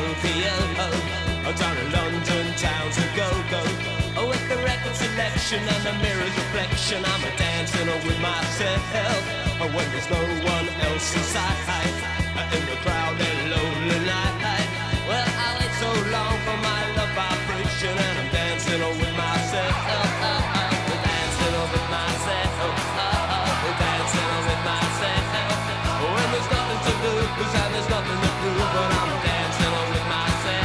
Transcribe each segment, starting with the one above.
Tokyo, down in London town to go. With the record selection and the mirror's reflection, I'm dancing with myself when there's no one else inside. In the crowded lonely night. Well, I wait so long for my love vibration, and I'm dancing with myself. We're dancing with myself. We're dancing with myself. When there's nothing to lose and there's nothing to prove, but I'm dancing with myself.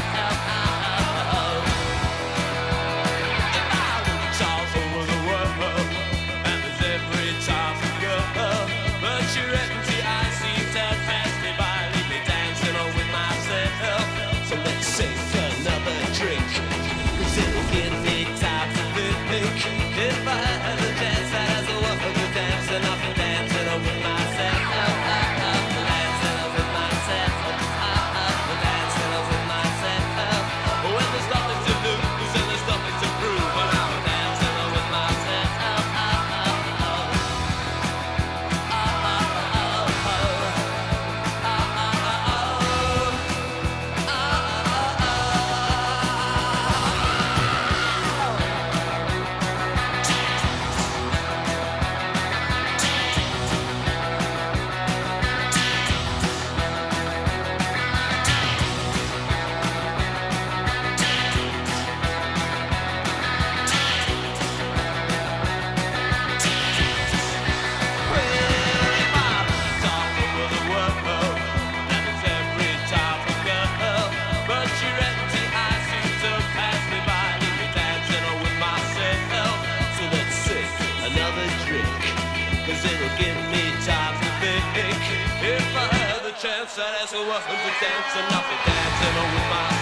If I reach all over the world, and there's every time to go, but your empty eyes seem to pass me by, leave me dancing with myself. So let's take another drink, 'cause it'll give me time to think. If I had a chance as a woman to dance, and I'll be dancing with myself. Dancing with myself. Dancing with myself. When there's nothing to lose and there's nothing to prove, but I'm dancing with myself. Chance that as a woman to dance, and I'll be dancing with my